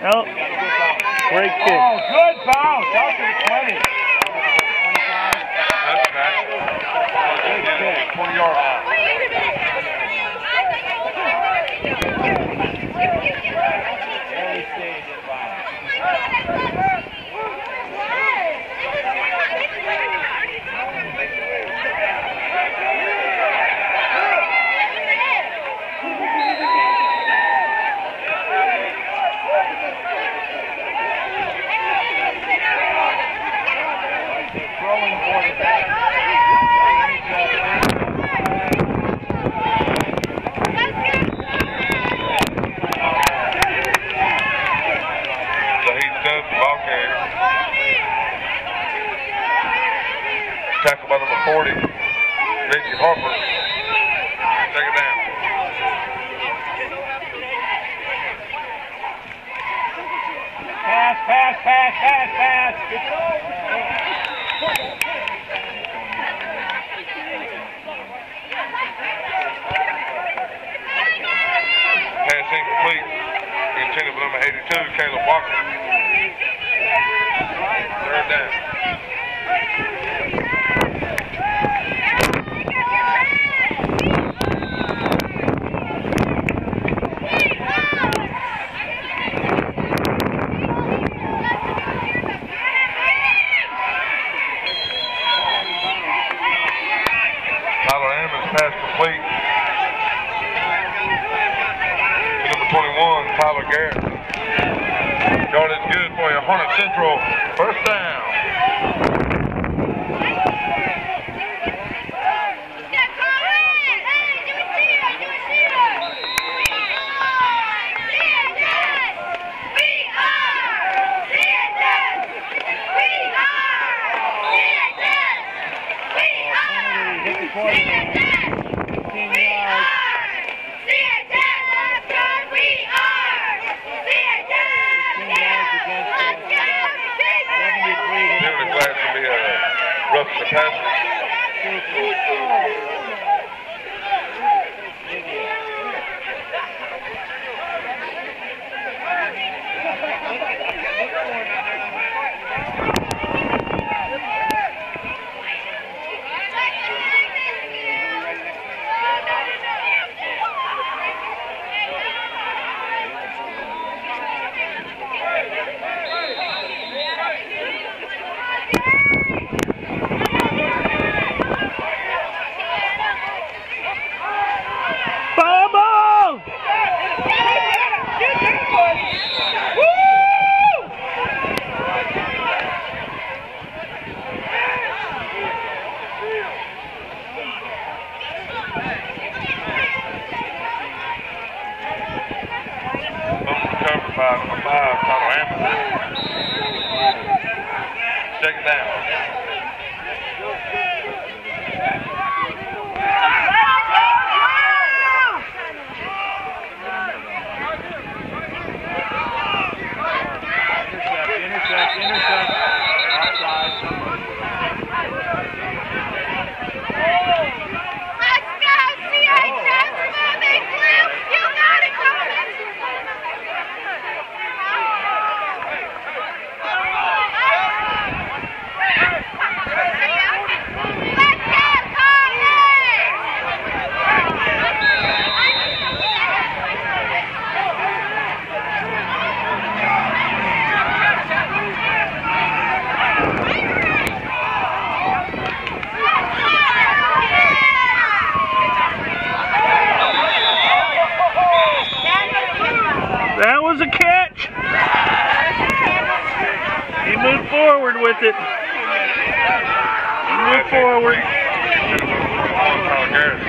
Nope. Great kick. Oh, good bounce. Out to the 20. That's back. 20 yards. Early stage inbound. Throwing quarterback. So he's done the ball game. Tackled by number 40, Reggie Harper. Take it down. Pass, pass, pass, pass, pass. Pass incomplete. Intended for number 82, Caleb Walker. Third down. Tyler Ammons pass complete to number 21, Tyler Garrett. Yardage good for you. Harnett Central, first down. Rough the passer. Number 5, Tyler Ammons. Check it down. Intercept. Outside. Let's go, CHS moving blue. You got it, Coleman. That was a catch. He moved forward with it. He moved forward. Tyler Garrett.